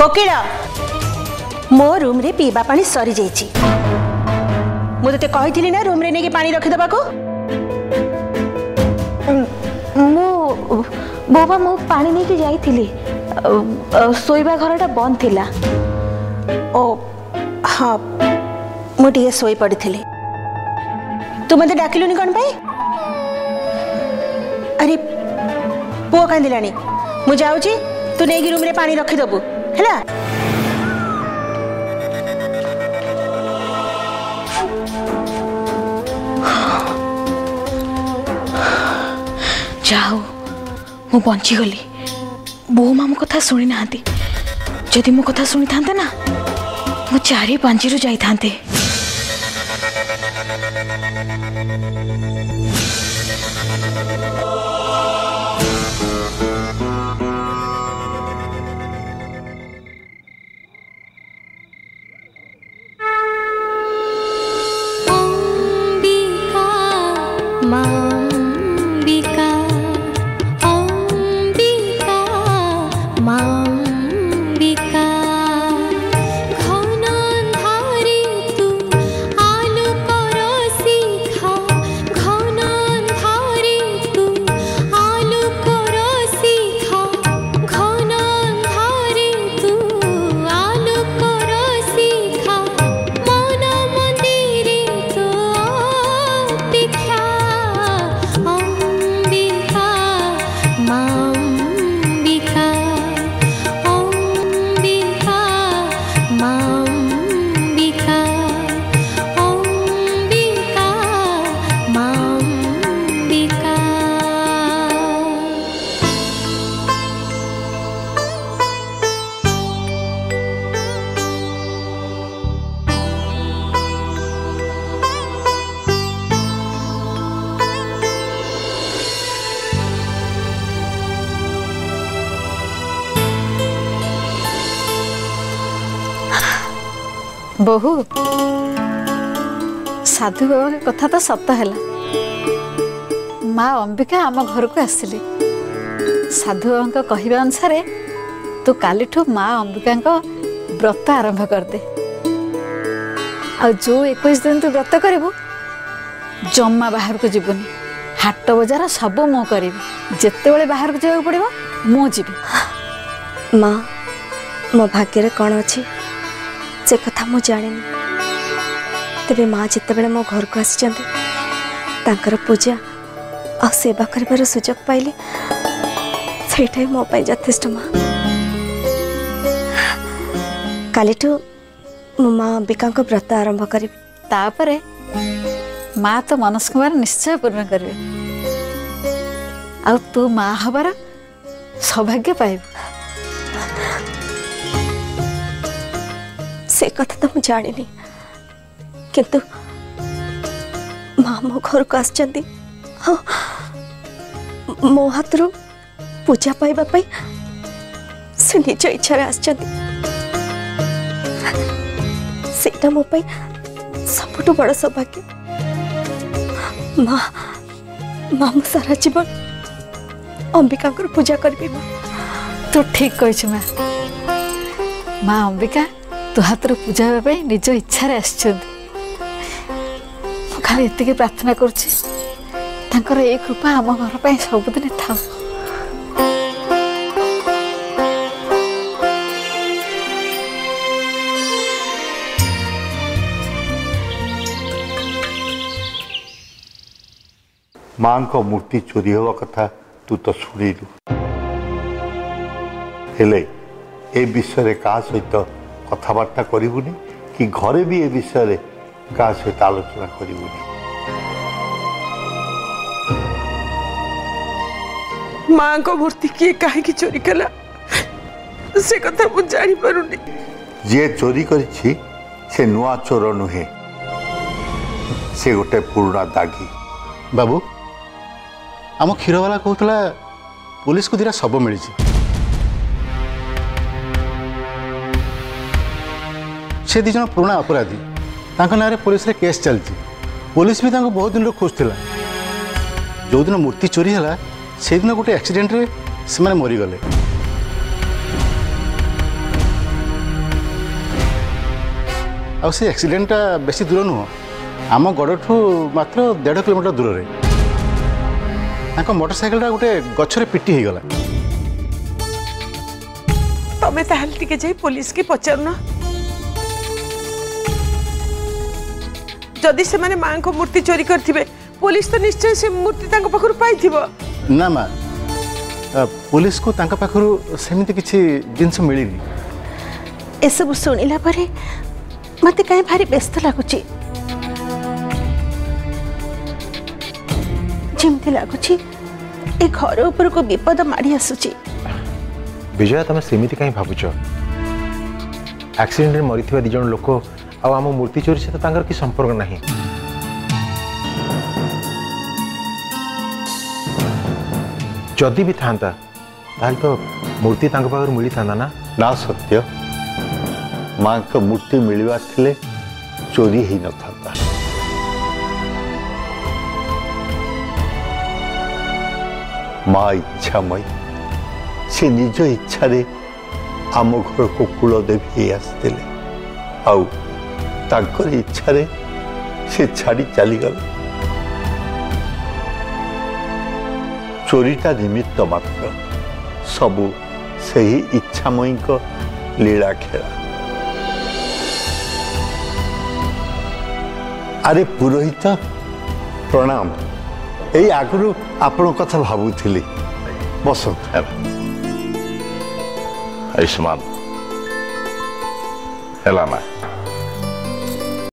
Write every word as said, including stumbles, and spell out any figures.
कोकिल मो रूम रे पीवा पानी सरी जाइछि मु तते कहिथिली ना रूम रे नेकी पानी रखि दबा को मु बाबा मु पानी नेकी जाइथिली सोइबा घरटा बंद थिला। ओ हाँ मु टिके सोई पड़िथिली तू मते डाकिलुनी कोन पाई अरे पुओ कांदिलानी मु जाउची तू नेकी रूम रे पानी रखि दबु हैला। जाओ मु बंची गली बो माँ मो कथा शुणी ना जदि मो कथा शुणी था ना मु चारि पांची रु जाई थांते। बहु साधु बाबा के कथा तो सत है माँ अंबिका आम घर को आसिले साधु बाबा कहवा अनुसार तू काली माँ अंबिका व्रत आरंभ करदे आ जो इक्कीस दिन तू व्रत करू जमा बाहर को जीवनी हाट बजार सब मु करी जिते बाहर को जावाक पड़ो मु जी माँ मो भाग्य कौन अच्छी से कथा मु जानी तेरे माँ जिते मो घर को आसी पूजा आ सेवा कर सुजोग पाइली से मो यथेष्ट माँ काली मो माँ अंबिका व्रत आरंभ करी तापरे माँ तो मनस्कुमार निश्चय पूर्ण करें आ तू माँ हबार सौभाग्य पाइब से कथा तो मुझे जानी किंतु माँ मो घर को आसचंदी मो हाथ रू पूजा पाइबा पाई से निज इच्छा आसचंदी सेटा मो पाई सबुठु बड़ सौभाग्य माँ माँ मो सारा जीवन अंबिका पूजा करी माँ तू ठीक कही माँ माँ अंबिका तू हाथ पूजा होगापी निज इच्छा खाली एति प्रार्थना कर कृपा आम घर पर सबुदिन था। मां को मूर्ति चोरी हवा कथा तू तो शुणिलु हेले ए विषय क्या सहित कथबार्ता करूनी कि घरे भी ए विषय क्या सहित आलोचना करूनी माँ को मूर्ति किए कहीं चोरी कला से कथा मुझे जानी पारुनी जे चोरी करिछि से नुआ चोर नुहे से गोटे पुराना दागी बाबू आम क्षीरवाला कहूला पुलिस को दिरा शव मिली से दी जन पुराना अपराधी ना पुलिस रे केस चलती पुलिस भी बहुत दिन खोजुला जो दिन मूर्ति चोरी है से दिन गोटे एक्सीडेंट रे से माने मरीगले ଆଉ ସେ ଆକ୍ସିଡେଣ୍ଟଟା ବେଶୀ ଦୂର ନୁହଁ ଆମ ଗଡ଼ଠୁ ମାତ୍ର ଦେଢ଼ କିଲୋମିଟର ଦୂରରେ ତାଙ୍କ ମୋଟର ସାଇକେଲଟା ଗୋଟେ ଗଛରେ ପିଟି ହେଇଗଲା। ତମେ ତାହେଲେ ଟିକେ ଯାଇ ପୋଲିସ କି ପଚାରୁନ ଯଦି ସେମାନେ ମାଙ୍କ ମୂର୍ତ୍ତି ଚୋରି କରିଥିବେ पुलिस तो निश्चय से मूर्ति तांको पाखरु पाइथिबो ना मा पुलिस को तांका पाखरु सेमिति किछि जिंस मिलिनी ए सब सुनिला परे मते काहे भारी व्यस्त लागुची जिमती लागुची ए घर ऊपर को विपद माड़ी आसुची। विजय तुम सेमिति काहे भाबुछ एक्सीडेंट रे मरिथिबा दि जण लोक आ आम मूर्ति चोरी से तांकर की संपर्क नहीं जदि भी था तो मूर्ति मिली था ना ना सत्य माँ का मूर्ति मिलवा थिले चोरी ही न था माँ इच्छामयी से निज इच्छा रे आम घर को कुलदेवी आसते आउ तांकर इच्छा रे से छाड़ी चलीगला चोरीटा निमित्त मात्र सबू से ही इच्छामयी को लीला खेला। अरे पुरोहित प्रणाम यही आगु आपण कथा भावुली बसंत आयुष्मान है ना